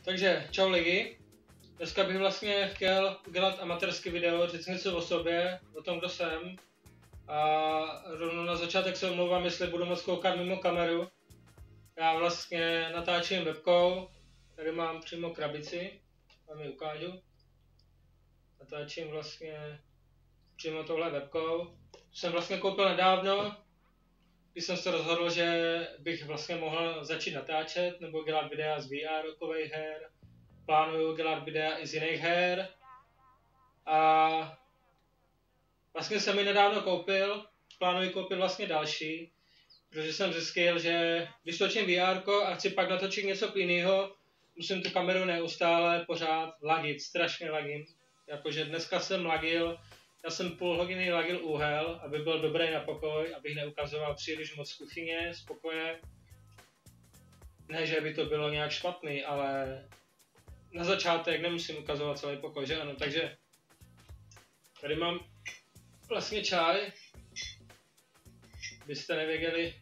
Takže čau lidi, dneska bych vlastně chtěl udělat amatérský video, říct něco o sobě, o tom, kdo jsem. A rovnou na začátek se omlouvám, jestli budu moc koukat mimo kameru. Já vlastně natáčím webkou, tady mám přímo krabici, vám ji ukážu. Natáčím vlastně přímo touhle webkou. Jsem vlastně koupil nedávno, když jsem se rozhodl, že bych vlastně mohl začít natáčet nebo dělat videa z VR-kových her. Plánuju dělat videa i z jiných her. A vlastně jsem ji nedávno koupil, plánuji koupit vlastně další, protože jsem zjistil, že když točím VR a chci pak natočit něco jiného, musím tu kameru neustále pořád ladit, strašně lagím. Jakože dneska jsem lagil, já jsem půl hodiny lagil úhel, aby byl dobrý na pokoj, abych neukazoval příliš moc kuchyně z pokoje. Ne, že by to bylo nějak špatný, ale na začátek nemusím ukazovat celý pokoj, že ano, takže tady mám vlastně čaj, byste nevěděli,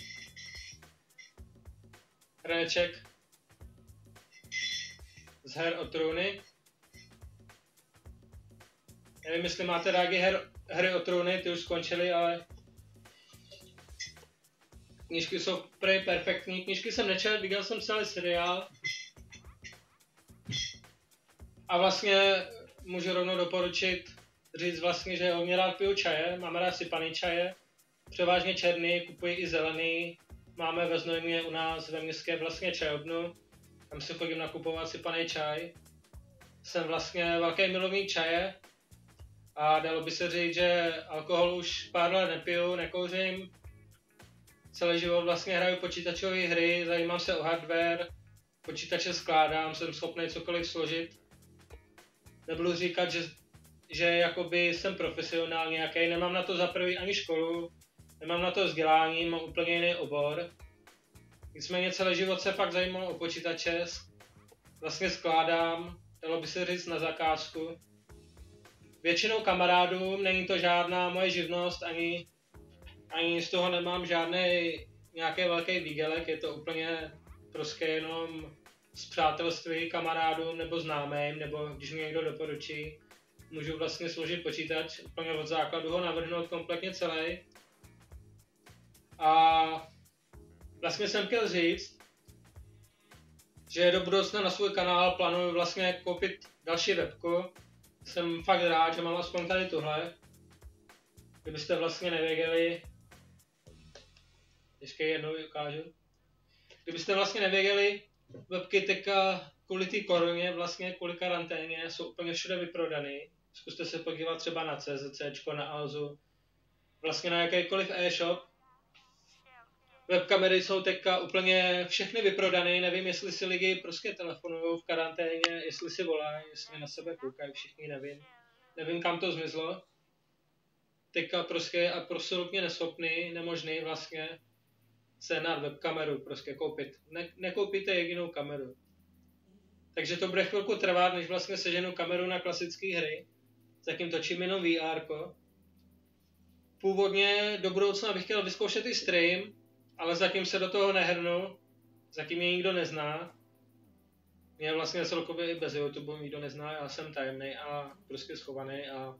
hrneček z Her o trůny. Nevím, jestli máte rádi hry o trůny, ty už skončily, ale knížky jsou prej perfektní. Knížky jsem nečetl, viděl jsem celý seriál. A vlastně můžu rovnou doporučit říct vlastně, že hodně rád piju čaje, máme rád sypaný čaje, převážně černý, kupuji i zelený, máme ve Znojmě u nás ve městské vlastně čajovnu, tam si chodím nakupovat sypaný čaj. Jsem vlastně velký milovník čaje a dalo by se říct, že alkohol už pár let nepiju, nekouřím. Celý život vlastně hraju počítačové hry, zajímám se o hardware, počítače skládám, jsem schopný cokoliv složit. Nebudu říkat, že jakoby jsem profesionál nějaký, nemám na to za prvý ani školu, nemám na to vzdělání, mám úplně jiný obor. Nicméně celý život se fakt zajímal o počítače, vlastně skládám, dalo by se říct na zakázku. Většinou kamarádům, není to žádná moje živnost, ani z toho nemám žádný nějaký velký výdělek, je to úplně prostě jenom z přátelství kamarádům nebo známým, nebo když mi někdo doporučí, můžu vlastně složit počítač, úplně od základu ho navrhnout kompletně celý. A vlastně jsem chtěl říct, že do budoucna na svůj kanál plánuju vlastně koupit další webku. Jsem fakt rád, že mám aspoň tady tuhle. Kdybyste vlastně nevěděli, ještě jednou ukážu. Kdybyste vlastně nevěděli, webky teďka kvůli té koruně, vlastně kvůli karanténě, jsou úplně všude vyprodaný. Zkuste se podívat třeba na CZC, na Alzu, vlastně na jakýkoliv e-shop. Webkamery jsou teďka úplně všechny vyprodaný, nevím, jestli si lidi prostě telefonují v karanténě, jestli si volají, jestli na sebe koukají, všichni nevím. Nevím, kam to zmizlo. Teďka prostě absolutně neschopný, nemožný vlastně scénář webkameru prostě koupit. Nekoupíte jedinou kameru. Takže to bude chvilku trvat, než vlastně seženu kameru na klasické hry. Zatím točím jenom VR. Původně do budoucna bych chtěl vyzkoušet i stream, ale zatím se do toho nehrnu. Zatím mě nikdo nezná. Mě vlastně celkově i bez YouTube nikdo nezná, já jsem tajemný a prostě schovaný a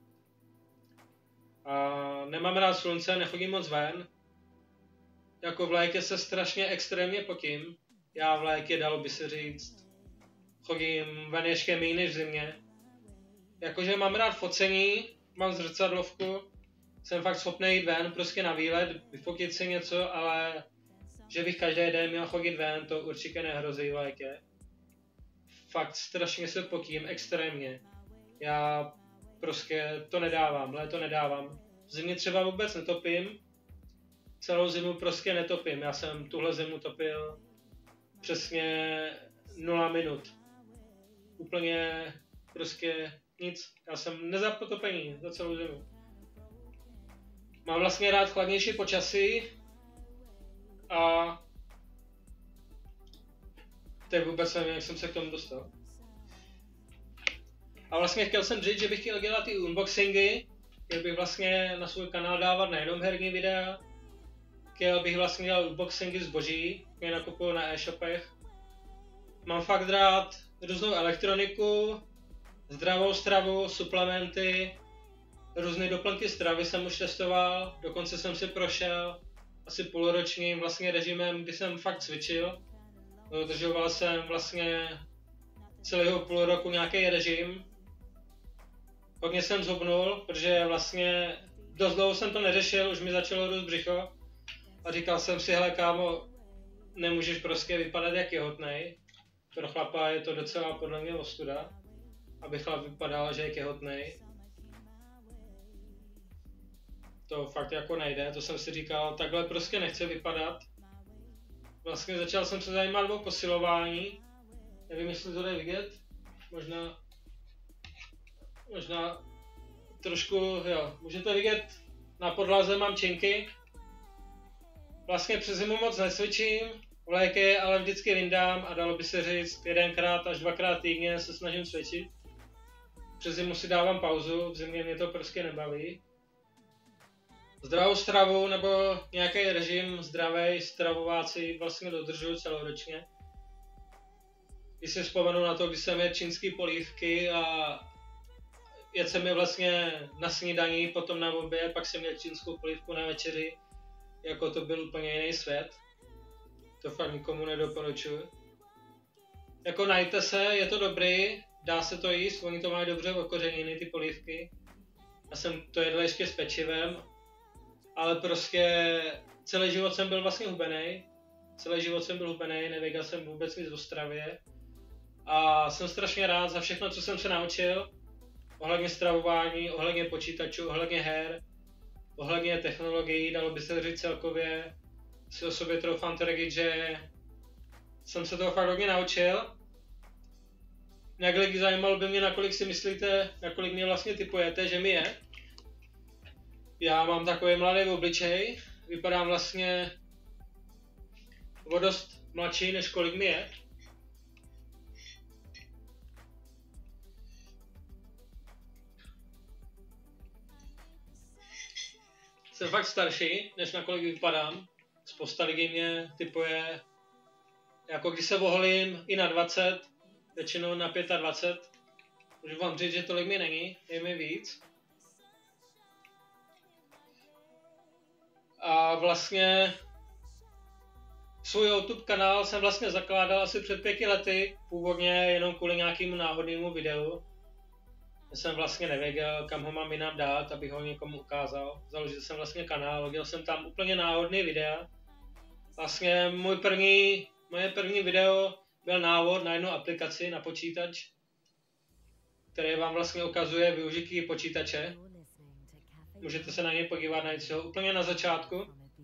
nemám rád slunce, nechodím moc ven. Jako v létě se strašně extrémně potím. Já v létě, dalo by se říct, chodím ven ještě méně než v zimě. Jakože mám rád focení, mám zrcadlovku, jsem fakt schopný jít ven, prostě na výlet, vyfotit si něco, ale že bych každý den měl chodit ven, to určitě nehrozí v létě. Fakt strašně se potím, extrémně. Já prostě to nedávám, léto nedávám. V zimě třeba vůbec netopím, celou zimu prostě netopím. Já jsem tuhle zimu topil přesně 0 minut. Úplně prostě nic. Já jsem nezapotopení za celou zimu. Mám vlastně rád chladnější počasí a teď vůbec nevím, jak jsem se k tomu dostal. A vlastně chtěl jsem říct, že bych chtěl dělat i unboxingy, chtěl bych vlastně na svůj kanál dávat nejenom herní videa, chtěl bych vlastně dělat unboxingy zboží, které nakupuju na e-shopech. mám fakt rád různou elektroniku, zdravou stravu, suplementy, různé doplňky stravy jsem už testoval, dokonce jsem si prošel asi půlročním vlastně režimem, kdy jsem fakt cvičil. Dodržoval jsem vlastně celého půl roku nějaký režim. Hodně jsem zhubnul, protože vlastně dost dlouho jsem to neřešil, už mi začalo růst břicho. A říkal jsem si, hele kámo, nemůžeš prostě vypadat jak těhotnej. Pro chlapa je to docela podle mě ostuda, aby chlap vypadal, že je těhotnej. To fakt jako nejde, to jsem si říkal, takhle prostě nechci vypadat. Vlastně začal jsem se zajímat o posilování. Nevím, jestli to jde vidět. Možná trošku, jo, můžete vidět, na podlaze mám činky. Vlastně přes zimu moc necvičím, vléky ale vždycky vyndám a dalo by se říct 1x až 2x týdně se snažím cvičit. Přes zimu si dávám pauzu, v zimě mě to prostě nebaví. Zdravou stravu nebo nějaký režim zdravý stravováci vlastně dodržuju celoročně. Když si vzpomenu na to, když jsem jedl čínský polívky a jedl jsem je vlastně na snídani, potom na oběd, pak jsem měl čínskou polívku na večeři, jako to byl úplně jiný svět. To fakt nikomu nedoporučuji. Jako najte se, je to dobrý, dá se to jíst, oni to mají dobře okořeněny, ty polívky. Já jsem to jedl ještě s pečivem, ale prostě celý život jsem byl vlastně hubenej. Nevěděl jsem vůbec nic o stravě. A jsem strašně rád za všechno, co jsem se naučil. Ohledně stravování, ohledně počítačů, ohledně her, ohledně technologií, dalo by se říct celkově. Si o sobě troufám tvrdit, že jsem se toho fakt hodně naučil. Nějak zajímalo by mě, nakolik si myslíte, nakolik mě vlastně typujete, že mi je. Já mám takový mladý obličej, vypadám vlastně o dost mladší, než kolik mi je. Jsem fakt starší, než nakolik vypadám. Spousta lidí mě typuje, jako když se oholím i na 20, většinou na 25. Můžu vám říct, že tolik mi není, je mi víc. A vlastně svůj YouTube kanál jsem vlastně zakládal asi před 5 lety, původně jenom kvůli nějakému náhodnému videu. Já jsem vlastně nevěděl, kam ho mám jinam dát, abych ho někomu ukázal. Založil jsem vlastně kanál, hodil jsem tam úplně náhodný videa. Vlastně moje první video byl návod na jednu aplikaci na počítač, který vám vlastně ukazuje využití počítače. Můžete se na něj podívat, najít si ho úplně na začátku.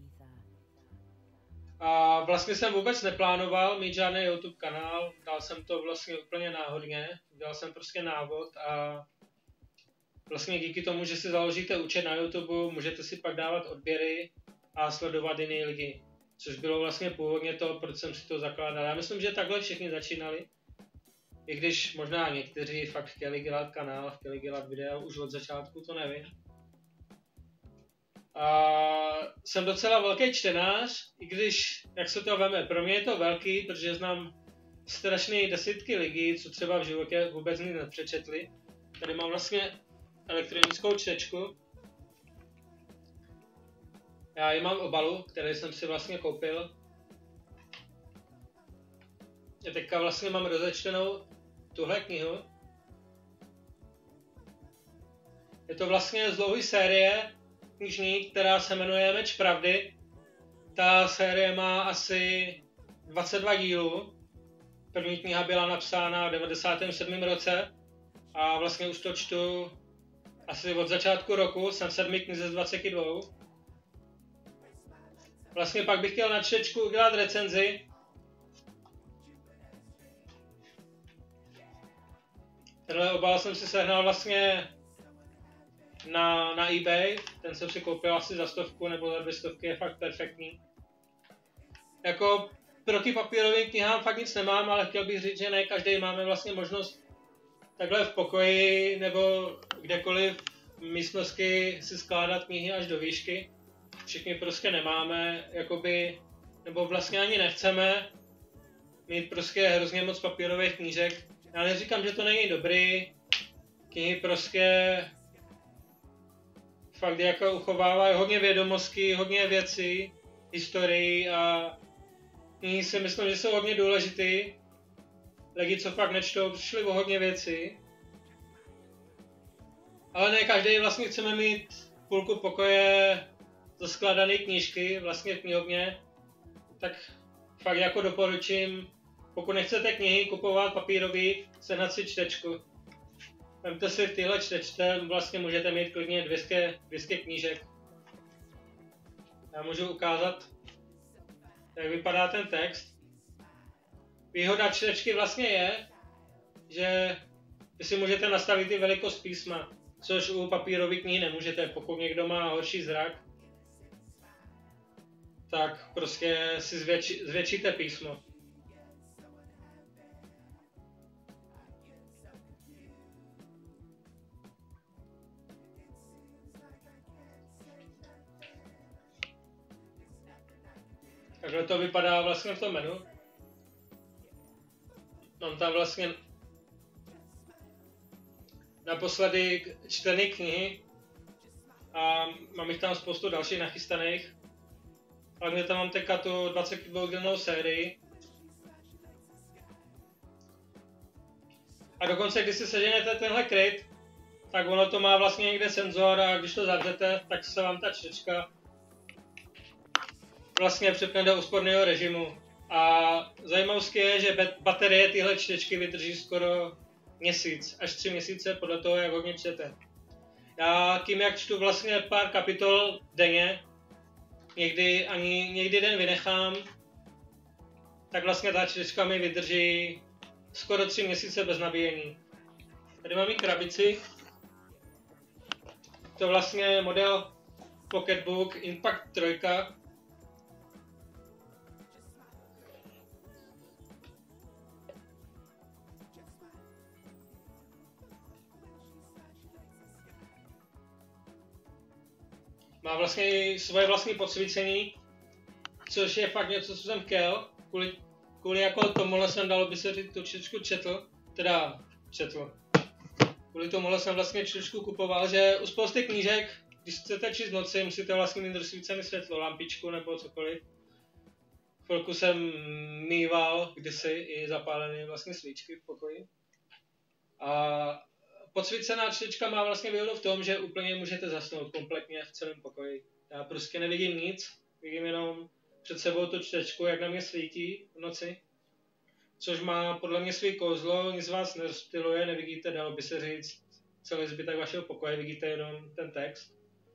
A vlastně jsem vůbec neplánoval mít žádný YouTube kanál, dal jsem to vlastně úplně náhodně, dělal jsem prostě návod a vlastně díky tomu, že si založíte účet na YouTube, můžete si pak dávat odběry a sledovat jiný lidi. Což bylo vlastně původně to, proč jsem si to zakládal. Já myslím, že takhle všichni začínali. I když možná někteří fakt chtěli dělat kanál, chtěli dělat videa už od začátku, to nevím. A jsem docela velký čtenář, i když, jak se to veme, pro mě je to velký, protože znám strašné desítky lidí, co třeba v životě vůbec nic nepřečetli. Tady mám vlastně elektronickou čtečku. Já ji mám v obalu, který jsem si vlastně koupil. Já teďka vlastně mám rozečtenou tuhle knihu. Je to vlastně z dlouhé série knižní, která se jmenuje Meč pravdy. Ta série má asi 22 dílů. První kniha byla napsána v 97. roce a vlastně už to čtu asi od začátku roku, jsem v 7. knize z 22. Vlastně pak bych chtěl na čtečku udělat recenzi. Tenhle obal jsem si sehnal vlastně na eBay, ten jsem si koupil asi za 100 nebo za 200, je fakt perfektní. Jako proti papírovým knihám fakt nic nemám, ale chtěl bych říct, že ne každý máme vlastně možnost takhle v pokoji nebo kdekoliv v místnosti si skládat knihy až do výšky. Všichni prostě nemáme, jakoby, nebo vlastně ani nechceme. mít prostě hrozně moc papírových knížek. Já neříkám, že to není dobrý, knihy prostě fakt jako uchovávají hodně vědomostí, hodně věcí, historii a knihy si myslím, že jsou hodně důležitý. Lidi, co fakt nečtou, přišli o hodně věcí. Ale ne každý vlastně chceme mít půlku pokoje zaskladaný knížky vlastně v knihovně, tak fakt jako doporučím, pokud nechcete knihy kupovat papírový, sehnat si čtečku. Vemte si tyhle čtečte, vlastně můžete mít klidně 200 knížek. Já můžu ukázat, jak vypadá ten text. Výhoda čtečky vlastně je, že si můžete nastavit i velikost písma, což u papírové knihy nemůžete, pokud někdo má horší zrak, tak prostě si zvětšíte písmo. Takhle to vypadá vlastně v tom menu. Mám tam vlastně naposledy čtené knihy a mám jich tam spoustu dalších nachystaných. Hlavně tam mám teďka tu 22dennou sérii. A dokonce, když si seženete tenhle kryt, tak ono to má vlastně někde senzor a když to zavřete, tak se vám ta čtečka vlastně přepne do úsporného režimu. A zajímavostí je, že baterie tyhle čtečky vydrží skoro měsíc, až 3 měsíce podle toho, jak hodně čtete. Já tím, jak čtu vlastně pár kapitol denně, někdy den vynechám, tak vlastně ta čtečka mi vydrží skoro 3 měsíce bez nabíjení. Tady mám i krabici. To vlastně model Pocketbook Impact 3. Má vlastně svoje vlastní podsvícení, což je fakt něco, co jsem chtěl. Kvůli jako tomuhle jsem dalo by se říct tu čtečku četl. Kvůli tomuhle jsem vlastně čtečku kupoval, že u spousty knížek, když chcete číst v noci, musíte vlastně mít rozsvícené světlo, lampičku nebo cokoliv. Chvilku jsem mýval kdysi i zapálené vlastně svíčky v pokoji. A podsvícená čtečka má vlastně výhodu v tom, že úplně můžete zasnout kompletně v celém pokoji. Já prostě nevidím nic, vidím jenom před sebou tu čtečku, jak na mě svítí v noci. Což má podle mě svý kouzlo, nic vás nerozptyluje, nevidíte, dalo by se říct, celý zbytek vašeho pokoje, vidíte jenom ten text.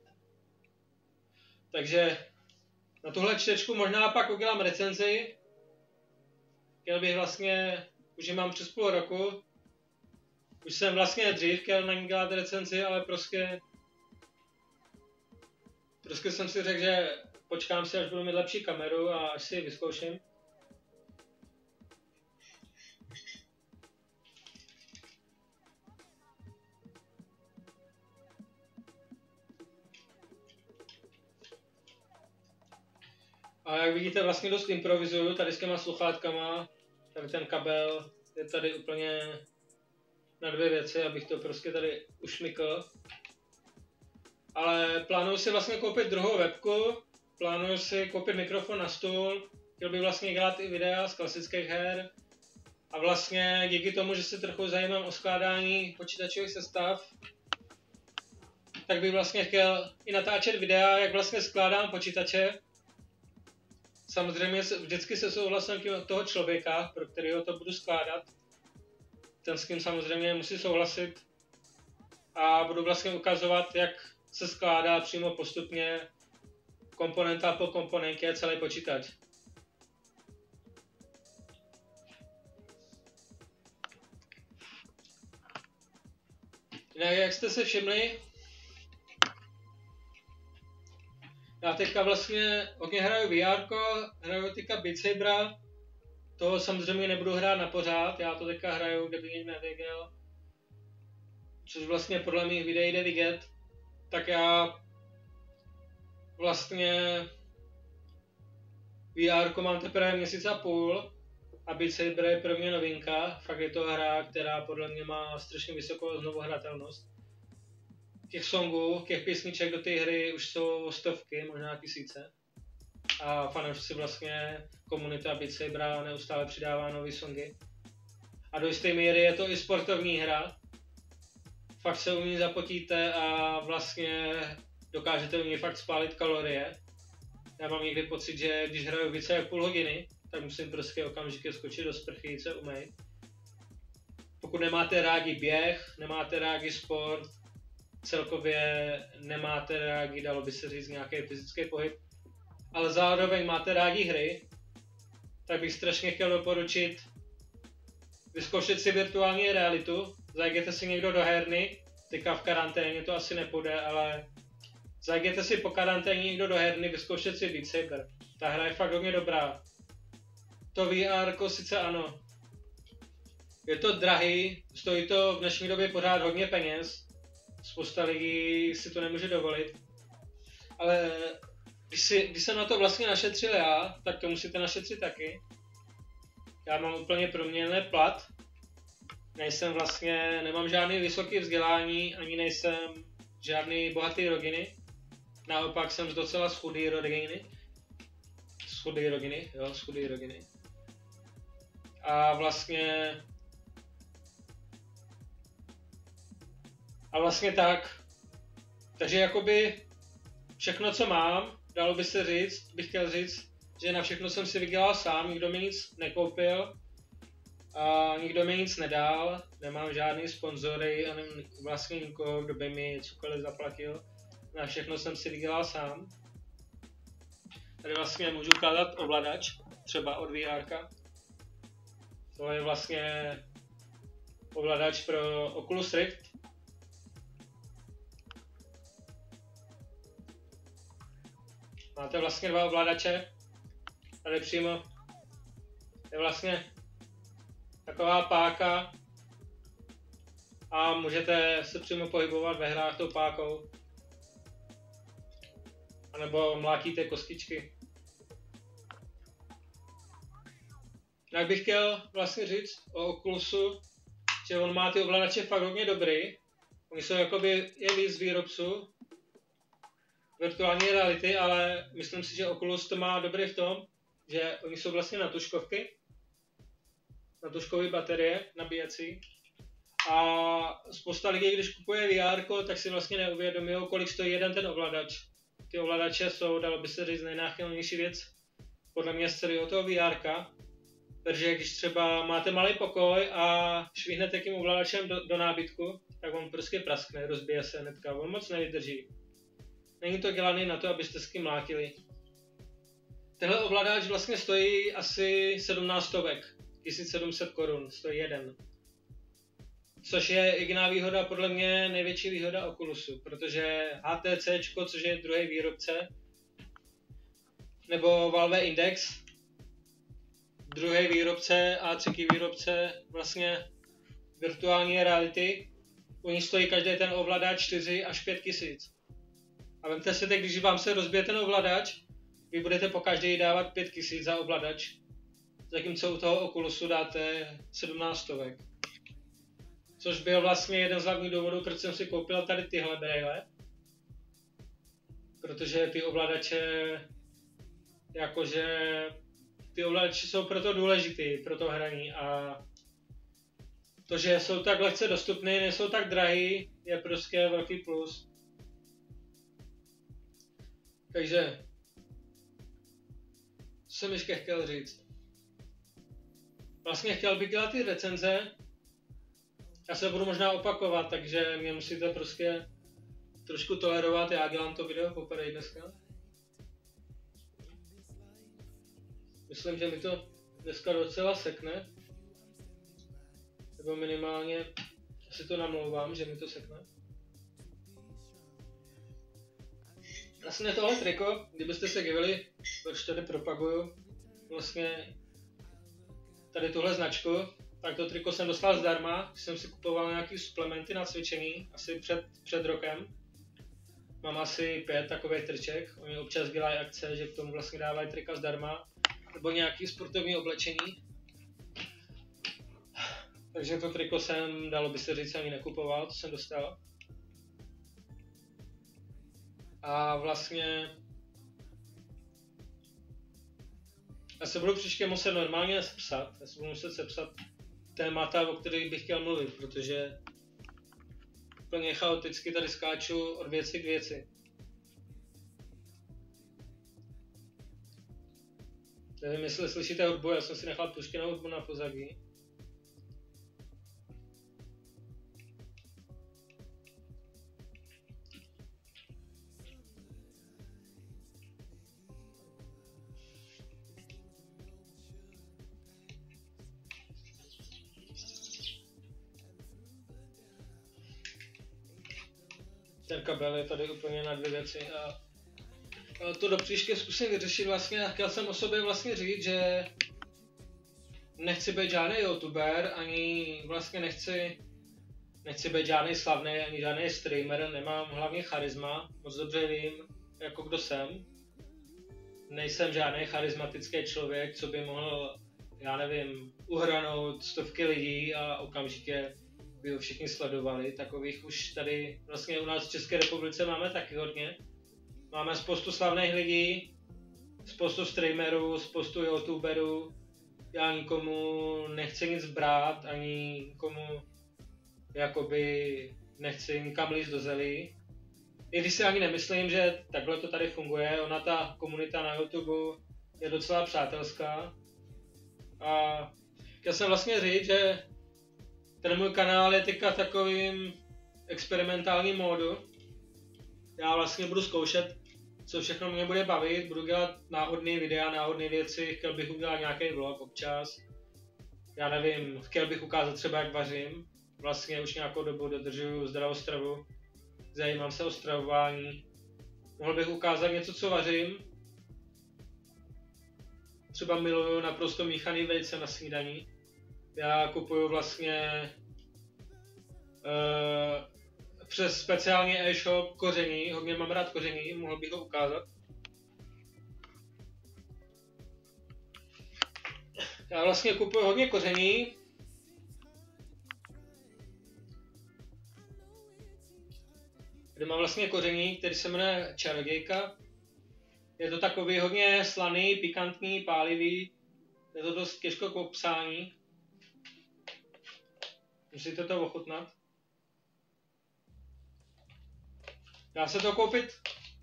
Takže na tuhle čtečku možná pak udělám recenzi. Chtěl bych vlastně, už ji mám přes půl roku. Už jsem vlastně dřív chtěl na ní dělat recenzi, ale prostě jsem si řekl, že počkám si, až budu mít lepší kameru a až si ji vyzkouším. A jak vidíte, vlastně dost improvizuju tady s těma sluchátkama. Tady ten kabel je tady úplně na 2 věci, abych to prostě tady ušmykl. Ale plánuju si vlastně koupit druhou webku, plánuju si koupit mikrofon na stůl, chtěl bych vlastně dělat i videa z klasických her. A vlastně díky tomu, že se trochu zajímám o skládání počítačových sestav, tak bych vlastně chtěl i natáčet videa, jak vlastně skládám počítače. Samozřejmě vždycky se souhlasem toho člověka, pro kterého to budu skládat. Ten s tím samozřejmě musí souhlasit. A budu vlastně ukazovat, jak se skládá přímo postupně komponenta po komponentě celý počítač. Jak jste se všimli, já teďka vlastně hodně hraju VR, hraju teďka Beat Sabera, to samozřejmě nebudu hrát na pořád, já to teďka hraju, kdyby někdo nevěděl, což vlastně podle mých videí jde vidět, tak já vlastně VR mám teprve 1,5 měsíce a A Beat Saber je pro mě novinka, fakt je to hra, která podle mě má strašně vysokou znovuhratelnost. Těch songů, těch písniček do té hry už jsou stovky, možná tisíce. A fanoušci vlastně komunita Beat Sabera neustále přidává nové songy. A do jisté míry je to i sportovní hra. Fakt se u ní zapotíte a vlastně dokážete u ní fakt spálit kalorie. Já mám někdy pocit, že když hraju více jak půl hodiny, tak musím prostě okamžitě skočit do sprchy, se umýt. Pokud nemáte rádi běh, nemáte rádi sport, celkově nemáte rádi, dalo by se říct, nějaký fyzický pohyb, ale zároveň máte rádi hry, tak bych strašně chtěl doporučit vyzkoušet si virtuální realitu, zajděte si někdo do herny, teďka v karanténě to asi nepůjde, ale zajděte si po karanténě někdo do herny, vyzkoušet si Beat Saber. Ta hra je fakt hodně dobrá. To VR sice ano, je to drahý, stojí to v dnešní době pořád hodně peněz, spousta lidí si to nemůže dovolit, ale když jsem na to vlastně našetřil já, tak to musíte našetřit taky. Já mám úplně proměnný plat, nemám žádný vysoký vzdělání, ani nejsem žádný bohatý rodiny, naopak jsem z docela z chudé rodiny. A vlastně tak. Takže jakoby všechno, co mám, dalo by se říct, bych chtěl říct, že na všechno jsem si vydělal sám, nikdo mi nic nekoupil a nikdo mi nic nedal, nemám žádný sponzory a vlastně nikoho, kdo by mi cokoliv zaplatil. Na všechno jsem si vydělal sám. Tady vlastně můžu ukázat ovladač, třeba od VR. To je vlastně ovladač pro Oculus Rift. Máte vlastně dva ovladače. Tady přímo je vlastně taková páka a můžete se přímo pohybovat ve hrách tou pákou. A nebo mlátíte kostičky. Jak bych chtěl vlastně říct o Oculusu, že on má ty ovladače fakt hodně dobrý. Oni jsou jakoby je víc výrobců virtuální reality, ale myslím si, že Oculus to má dobrý v tom, že oni jsou vlastně na tužkovky, na tužkové baterie nabíjecí. A spousta lidí, když kupuje VR, tak si vlastně neuvědomují, kolik stojí jeden ten ovladač. Ty ovladače jsou, dalo by se říct, nejnáchylnější věc podle mě z celého toho VR. Takže když třeba máte malý pokoj a švihnete tím ovladačem do nábytku, tak on prostě praskne, rozbije se hnedka, on moc nevydrží. Není to dělaný na to, abyste s tím mlátili. Tenhle ovladač vlastně stojí asi 17 stovek, 1700 korun, stojí jeden. Což je jediná výhoda, podle mě největší výhoda Oculusu, protože HTC, což je druhý výrobce, nebo Valve Index, druhý výrobce a třetí výrobce vlastně virtuální reality, u nich stojí každý ten ovladač 4 až 5 tisíc. A vemte si teď, když vám se rozbije ten ovladač, vy budete po každý dávat 5 tisíc za ovladač, zatímco u toho Oculusu dáte 17 stovek. Což byl vlastně jeden z hlavních důvodů, proč jsem si koupil tady tyhle brejle. Protože ty ovladače jsou proto důležitý, pro to hraní a to, že jsou tak lehce dostupné, nejsou tak drahý, je prostě velký plus. Takže, co jsem ještě chtěl říct? Vlastně chtěl bych dělat ty recenze, já se budu možná opakovat, takže mě musíte prostě trošku tolerovat, já dělám to video poprvé dneska. Myslím, že mi to dneska docela sekne, nebo minimálně si to namlouvám, že mi to sekne. Vlastně tohle triko, kdybyste se divili, proč tady propaguju vlastně tady tuhle značku, tak to triko jsem dostal zdarma, když jsem si kupoval nějaký suplementy na cvičení, asi před rokem. Mám asi 5 takových triček, oni občas dělají akce, že k tomu vlastně dávají trika zdarma, nebo nějaký sportovní oblečení. Takže to triko jsem, dalo by se říct, ani nekupoval, to jsem dostal. A vlastně já se budu příště muset normálně sepsat. Já se budu muset sepsat témata, o kterých bych chtěl mluvit, protože úplně chaoticky tady skáču od věci k věci. Nevím, jestli slyšíte hudbu, já jsem si nechal puštěnou hudbu na pozadí. Ten kabel je tady úplně na dvě věci a to do příště zkusím vyřešit vlastně. Chtěl jsem o sobě vlastně říct, že nechci být žádný youtuber, ani vlastně nechci být žádný slavný, ani žádný streamer, nemám hlavně charisma, moc dobře vím, jako kdo jsem. Nejsem žádný charismatický člověk, co by mohl, já nevím, uhranout stovky lidí a okamžitě by ho všichni sledovali. Takových už tady vlastně u nás v České republice máme taky hodně. Máme spoustu slavných lidí, spoustu streamerů, spoustu youtuberů. Já nikomu nechci nic brát, ani nikomu jakoby nechci nikam líst do zelí. I když si ani nemyslím, že takhle to tady funguje, ona ta komunita na YouTube je docela přátelská. A chtěl jsem vlastně říct, že ten můj kanál je teďka v takovým experimentálním módu. Já vlastně budu zkoušet, co všechno mě bude bavit, budu dělat náhodné videa, náhodné věci, chtěl bych udělat nějaký vlog občas. Já nevím, chtěl bych ukázat třeba, jak vařím. Vlastně už nějakou dobu dodržuju zdravou stravu, zajímám se o stravování. Mohl bych ukázat něco, co vařím. Třeba miluju naprosto míchaný vejce na snídaní. Já kupuju vlastně přes speciální e-shop koření, hodně mám rád koření, mohl bych ho ukázat. Já vlastně kupuju hodně koření. Kde mám vlastně koření, který se jmenuje Čarodějka. Je to takový hodně slaný, pikantní, pálivý. Je to dost těžko k popsání. Musíte to ochutnat. Dá se to koupit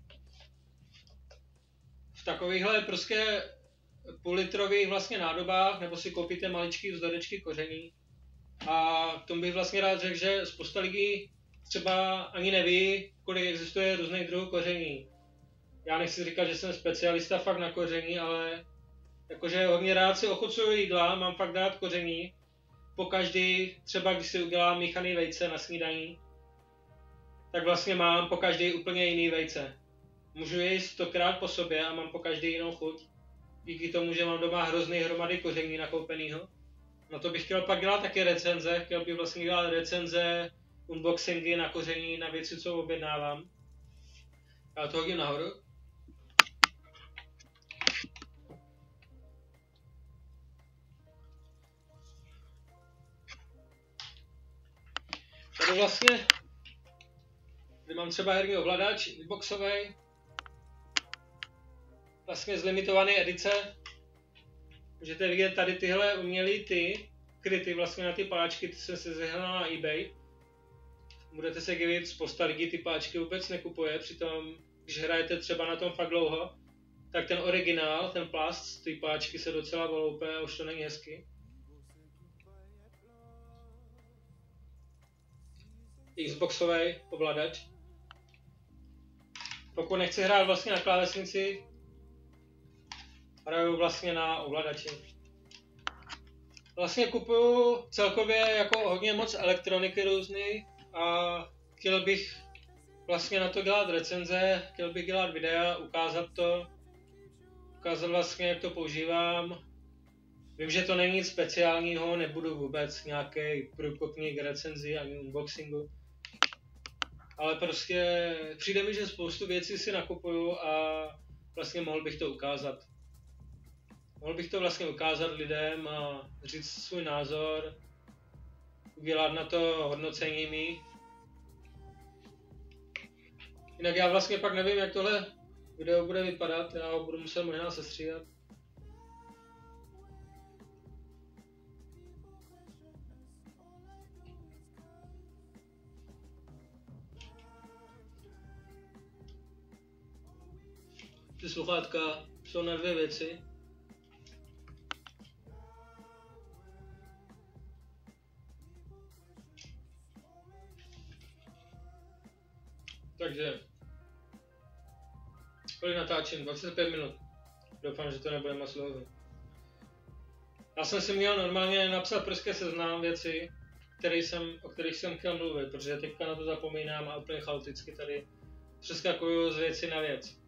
v takovýchhle prostě půllitrových vlastně nádobách, nebo si koupíte maličký vzdorečky koření. A k tomu bych vlastně rád řekl, že spousta lidí třeba ani neví, kolik existuje různých druhů koření. Já nechci říkat, že jsem specialista fakt na koření, ale jakože hodně rád si ochucuju jídla, mám fakt rád koření. Pokaždý, třeba když si udělám míchaný vejce na snídaní, tak vlastně mám pokaždý úplně jiný vejce. Můžu je jíst 100krát po sobě a mám pokaždý jinou chuť. Díky tomu, že mám doma hrozný hromady koření nakoupenýho. No to bych chtěl pak dělat taky recenze, chtěl bych vlastně dělat recenze, unboxingy na koření, na věci, co objednávám. Já to hodím nahoru. Tady vlastně, kde mám třeba herní ovladač, Xboxovej, vlastně z limitované edice. Můžete vidět tady tyhle umělý kryty vlastně na ty páčky, ty jsem si sehnal na eBay. Budete se divit, spousta lidí ty páčky vůbec nekupuje, přitom když hrajete třeba na tom fakt dlouho, tak ten originál, ten plast, ty páčky se docela voloupe a už to není hezky. Xboxový ovladač. Pokud nechci hrát vlastně na klávesnici, hraju vlastně na ovladači. Vlastně kupuju celkově jako hodně moc elektroniky různý a chtěl bych vlastně na to dělat recenze, chtěl bych dělat videa, ukázat vlastně, jak to používám. Vím, že to není nic speciálního, nebudu vůbec nějaký průkopník recenzí ani unboxingu. Ale prostě přijde mi, že spoustu věcí si nakupuju a vlastně mohl bych to ukázat. Mohl bych to vlastně ukázat lidem a říct svůj názor. udělat na to hodnocení mý. Jinak já vlastně pak nevím, jak tohle video bude vypadat, já ho budu muset možná sestříhat. Ty sluchátka jsou na 2 věci. Takže kolik natáčím? 25 minut. Doufám, že to nebude moc dlouho. Já jsem si měl normálně napsat prostě seznam věcí, o kterých jsem chtěl mluvit, protože teďka na to zapomínám a úplně chaoticky tady přeskakuju z věci na věc.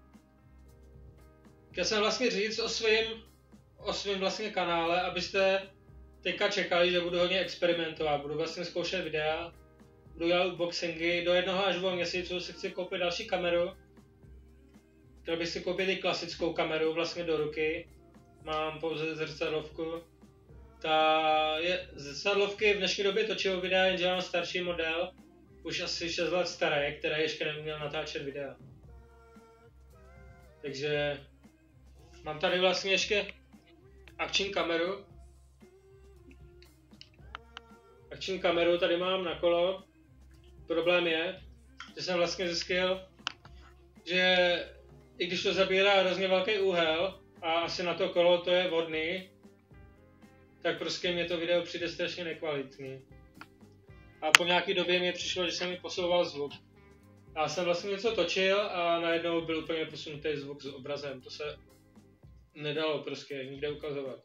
Chtěl jsem vlastně říct o svém vlastně kanále, abyste teďka čekali, že budu hodně experimentovat, budu vlastně zkoušet videa, budu dělat unboxingy, do 1 až 2 měsíců si chci koupit další kameru. Chtěl bych si koupit i klasickou kameru vlastně do ruky, mám pouze zrcadlovku. Zrcadlovky v dnešní době točil videa, jenže mám starší model, už asi 6 let starý, který ještě neuměl natáčet videa. Takže mám tady vlastně ještě akční kameru. Akční kameru tady mám na kolo. Problém je, že jsem vlastně zjistil, že i když to zabírá hrozně velký úhel a asi na to kolo to je vhodný, tak prostě mě to video přijde strašně nekvalitní. A po nějaký době mi přišlo, že se mi posouval zvuk. Já jsem vlastně něco točil a najednou byl úplně posunutý zvuk s obrazem. To se nedalo prostě nikde ukazovat.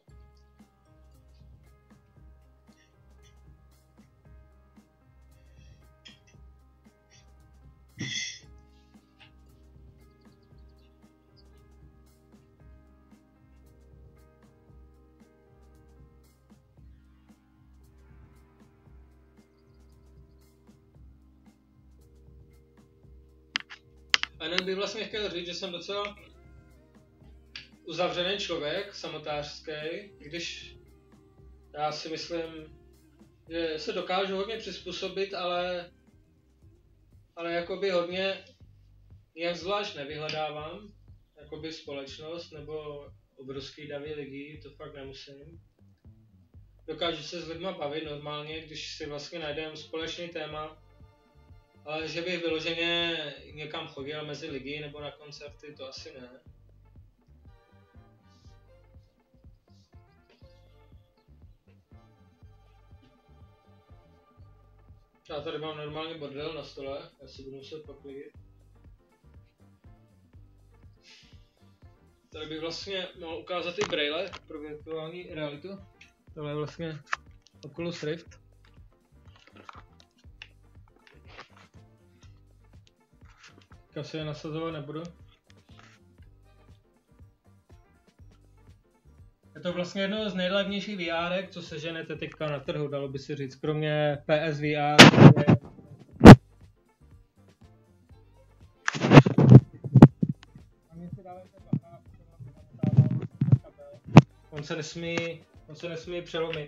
A jinak bych vlastně chtěl říct, že jsem docela uzavřený člověk, samotářský, když já si myslím, že se dokážu hodně přizpůsobit, ale jakoby hodně nějak zvlášť nevyhledávám, jakoby společnost nebo obrovský davy lidí, to fakt nemusím. Dokážu se s lidma bavit normálně, když si vlastně najdeme společný téma, ale že bych vyloženě někam chodil mezi lidi nebo na koncerty, to asi ne. Já tady mám normálně bordel na stole, já si budu muset poklidit. Tady bych vlastně mohl ukázat i braille pro virtuální realitu. Tohle je vlastně Oculus Rift. Asi je nasazovat nebudu. Je to vlastně jedno z nejlevnějších VR, co seženete teďka na trhu, dalo by si říct, kromě PSVR. On se nesmí přelomit.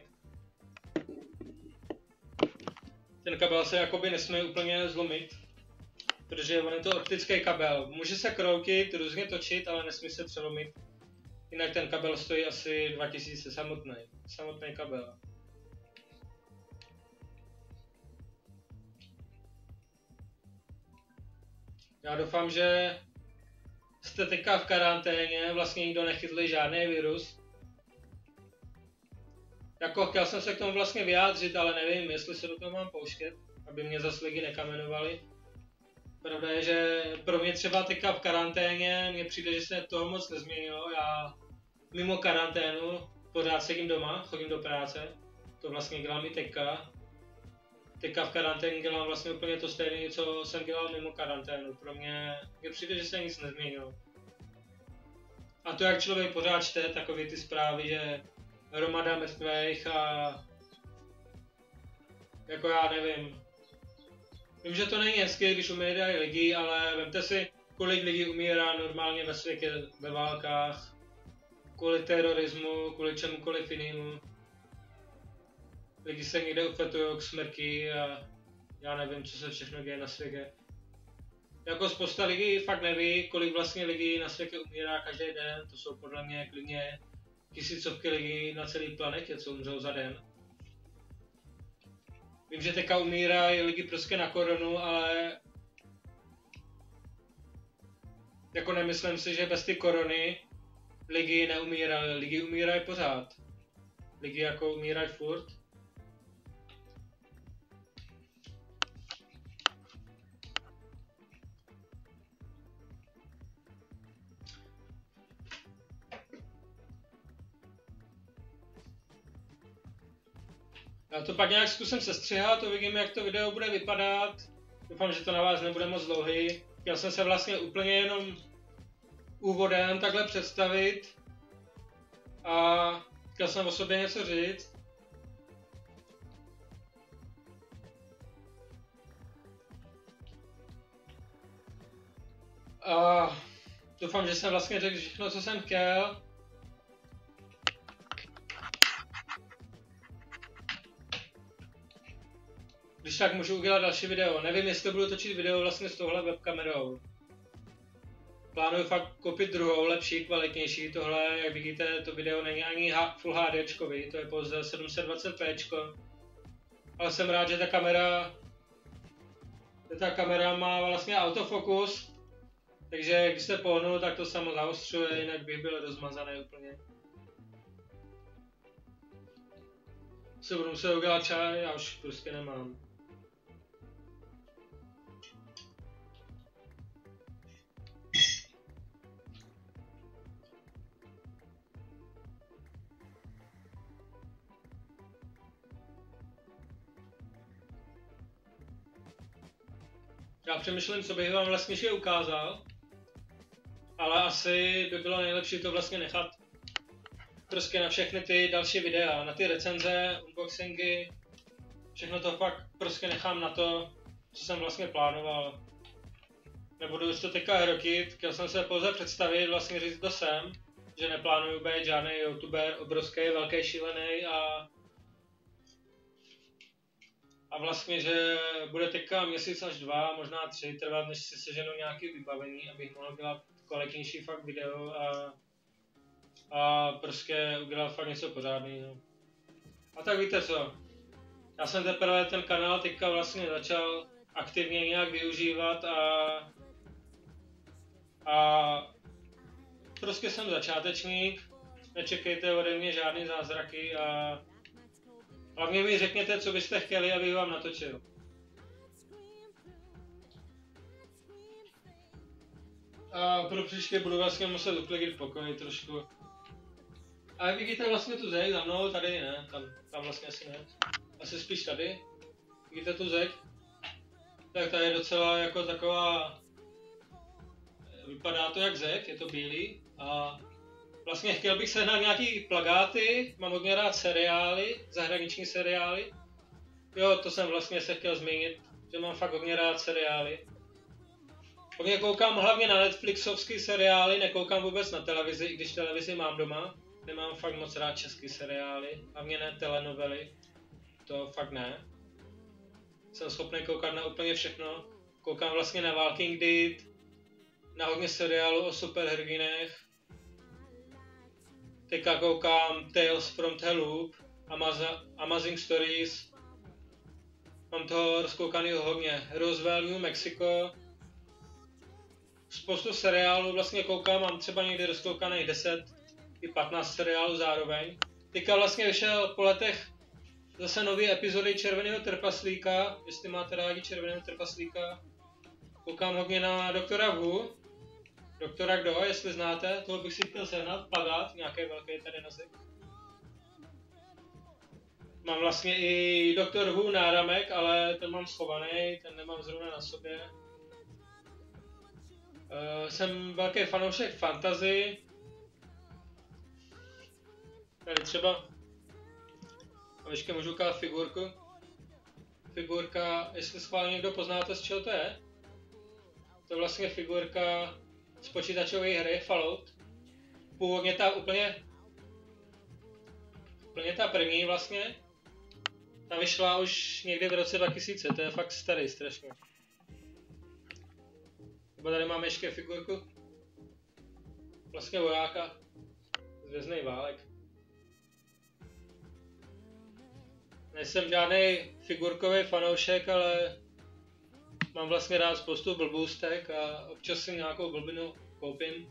Ten kabel se jakoby nesmí úplně zlomit, protože on je to optický kabel. Může se kroutit, různě točit, ale nesmí se přelomit. Jinak ten kabel stojí asi 2000 samotný kabel. Já doufám, že jste teďka v karanténě, vlastně nikdo nechytli žádný virus. Jako chtěl jsem se k tomu vlastně vyjádřit, ale nevím, jestli se do toho mám pouštět, aby mě zase lidi nekamenovali. Pravda je, že pro mě třeba teďka v karanténě mně přijde, že se toho moc nezměnilo. Já mimo karanténu pořád sedím doma, chodím do práce, to vlastně dělám i teďka. Teďka v karanténě dělám vlastně úplně to stejné, co jsem dělal mimo karanténu. Pro mě přijde, že se nic nezměnilo. A to, jak člověk pořád čte takové ty zprávy, že hromada mrtvých a jako já nevím. Vím, že to není hezké, když umírají lidi, ale vemte si, kolik lidí umírá normálně ve světě, ve válkách, kvůli terorismu, kvůli čemukoliv jinému. lidi se někde ufetují k smrti a já nevím, co se všechno děje na světě. Jako spousta lidí fakt neví, kolik vlastně lidí na světě umírá každý den, to jsou podle mě klidně tisícovky lidí na celé planetě, co umřou za den. Vím, že teďka umírají lidi prostě na koronu, ale jako nemyslím si, že bez ty korony lidi neumírali, lidi umírají pořád. Lidi jako umírají furt. Já to pak nějak zkusím sestřihat, to vidíme, jak to video bude vypadat. Doufám, že to na vás nebude moc dlouhý. Chtěl jsem se vlastně úplně jenom úvodem takhle představit a chtěl jsem o sobě něco říct. A doufám, že jsem vlastně řekl všechno, co jsem chtěl. Když tak můžu udělat další video. Nevím, jestli budu točit video vlastně s touhle webkamerou. Plánuju fakt koupit druhou, lepší, kvalitnější. Tohle, jak vidíte, to video není ani Full HDčkový, to je pouze 720p. Ale jsem rád, že ta kamera má vlastně autofokus. Takže když se pohnu, tak to samo zaostřuje, jinak bych byl rozmazaný úplně. Se budu muset udělat čaj, já už prostě nemám. Já přemýšlím, co bych vám vlastně ukázal, ale asi by bylo nejlepší to vlastně nechat prostě na všechny ty další videa, na ty recenze, unboxingy, všechno to fakt prostě nechám na to, co jsem vlastně plánoval. Nebudu už to teďka hrotit, chtěl jsem se pouze představit, vlastně říct, kdo jsem, že neplánuju být žádný youtuber obrovský, velký, šílený a vlastně, že bude teďka měsíc až 2, možná 3 trvat, než si seženu nějaké vybavení, abych mohl dělat kvalitnější fakt video a prostě udělat fakt něco pořádného. A tak víte co, já jsem teprve ten kanál teďka vlastně začal aktivně nějak využívat a prostě jsem začátečník, nečekejte ode mě žádný zázraky a hlavně mi řekněte, co byste chtěli, abych vám natočil. A pro příště budu vlastně muset uklidit pokoj trošku. A jak vidíte vlastně tu zeď za mnou, tady ne, tam vlastně asi ne. Asi spíš tady. Vidíte tu zeď? Tak ta je docela jako taková, vypadá to jak zeď, je to bílý. A vlastně chtěl bych sehnat nějaký plakáty, mám hodně rád seriály, zahraniční seriály. Jo, to jsem vlastně se chtěl zmínit, že mám fakt hodně rád seriály. Hodně koukám hlavně na Netflixovský seriály, nekoukám vůbec na televizi, i když televizi mám doma. Nemám fakt moc rád český seriály, hlavně ne telenovely, to fakt ne. Jsem schopný koukat na úplně všechno. Koukám vlastně na Walking Dead, na hodně seriálů o superhrdinech. Teďka koukám Tales from the Loop, Amazing Stories. Mám toho rozkoukanýho hodně. Roswell, New Mexico. Spoustu seriálů vlastně koukám, mám třeba někdy rozkoukaných 10 i 15 seriálů zároveň. Teďka vlastně vyšel po letech zase nové epizody Červeného trpaslíka, jestli máte rádi Červeného trpaslíka. Koukám hodně na Doktora Who. Doktora kdo, jestli znáte, toho bych si chtěl sehnat, plakát, nějaký velký tady na zek. Mám vlastně i Doktor Who náramek, ale ten mám schovaný, ten nemám zrovna na sobě. Jsem velký fanoušek fantasy. Tady třeba, a ještě můžu ukázat figurku. Figurka, jestli schválně někdo poznáte, z čeho to je. To je vlastně figurka z počítačové hry Fallout. Původně ta úplně ta první vlastně. Ta vyšla už někdy v roce 2000, to je fakt starý strašně. Nebo tady máme ještě figurku. Vlastně vojáka z Věznej válek. Nejsem žádný figurkový fanoušek, ale mám vlastně rád spoustu blbůstek a občas si nějakou blbinu koupím.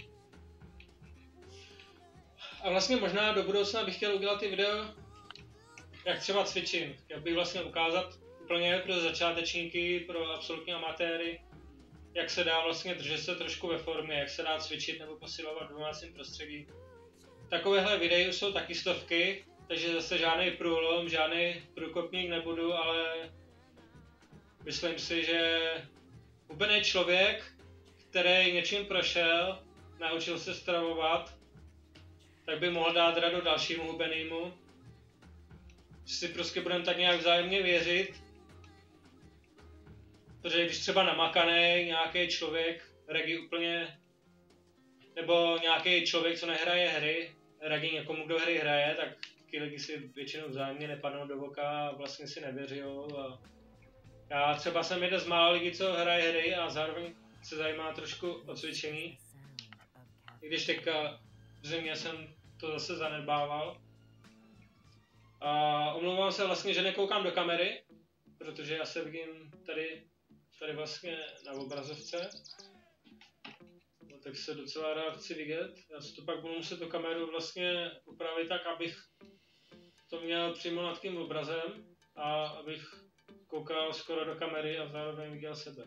A vlastně možná do budoucna bych chtěl udělat i video, jak třeba cvičím. Jak bych vlastně ukázat úplně pro začátečníky, pro absolutní amatéry, jak se dá vlastně držet se trošku ve formě, jak se dá cvičit nebo posilovat v domácím prostředí. Takovéhle videí jsou taky stovky, takže zase žádný průlom, žádný průkopník nebudu, ale myslím si, že hubený člověk, který něčím prošel, naučil se stravovat, tak by mohl dát radu dalšímu hubenému. Si prostě budeme tak nějak vzájemně věřit, protože když třeba namakaný nějaký člověk, regi úplně, nebo nějaký člověk, co nehraje hry, regi někomu, kdo hry hraje, tak ty lidi si většinou vzájemně nepadnou do voka a vlastně si nevěřijou. A já třeba jsem jeden z mála lidí, co hraje hry a zároveň se zajímá trošku o cvičení. I když teďka v zimě jsem to zase zanedbával. A omlouvám se vlastně, že nekoukám do kamery, protože já se vidím tady vlastně na obrazovce. No, tak se docela rád chci vidět. Já si to pak budu muset tu kameru vlastně upravit tak, abych to měl přímo nad tím obrazem a abych koukal skoro do kamery a zároveň viděl sebe.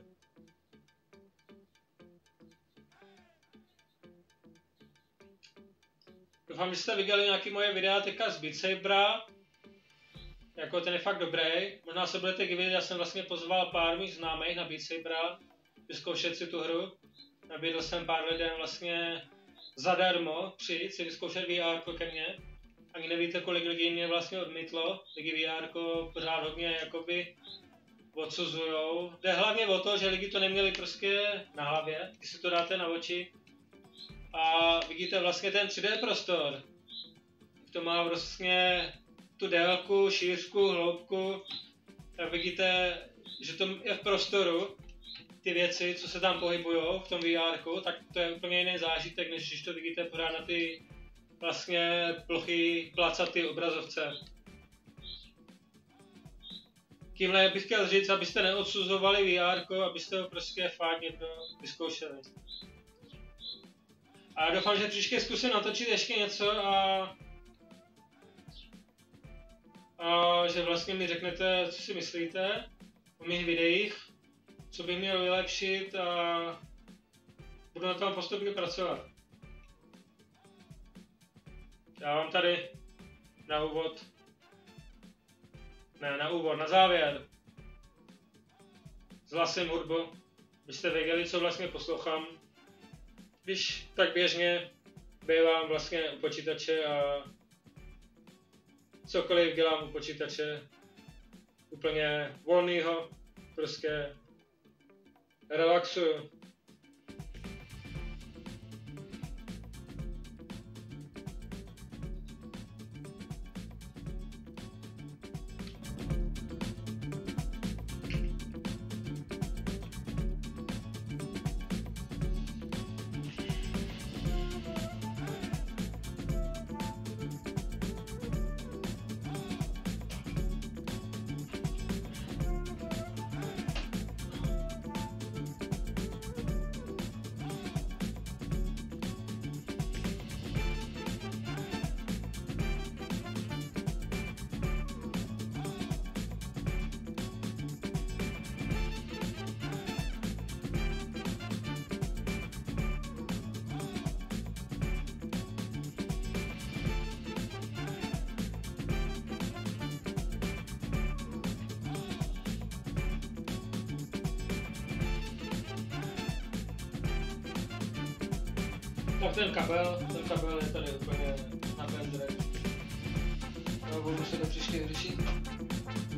Doufám, že jste viděli nějaké moje videa teďka z Beat Sabera. Jako ten je fakt dobrý. Možná se budete divit, já jsem vlastně pozval pár mých známých na Beat Sabera vyzkoušet si tu hru. Nabídl jsem pár lidem vlastně zadarmo přijít si vyzkoušet VR ke mně. Ani nevíte, kolik lidí mě vlastně odmítlo. Lidi VR pořád hodně jakoby odsuzujou. Jde hlavně o to, že lidi to neměli prostě na hlavě, když si to dáte na oči. A vidíte vlastně ten 3D prostor. To má vlastně tu délku, šířku, hloubku. Tak vidíte, že to je v prostoru. Ty věci, co se tam pohybujou v tom VR, tak to je úplně jiný zážitek, než když to vidíte pořád na ty vlastně plochy, placaty obrazovce. Tímhle bych chtěl říct, abyste neodsuzovali VR, abyste ho prostě fakt někdo vyzkoušeli. A doufám, že příště zkusím natočit ještě něco a že vlastně mi řeknete, co si myslíte o mých videích, co bych měl vylepšit a budu na tom postupně pracovat. Já vám tady na závěr zhlasím hudbu, abyste věděli, co vlastně poslouchám. Když tak běžně bývám vlastně u počítače a cokoliv dělám u počítače úplně volnýho, prostě relaxuju. Tak ten kabel je tady úplně na pendrive. No, budu se to příště řešit.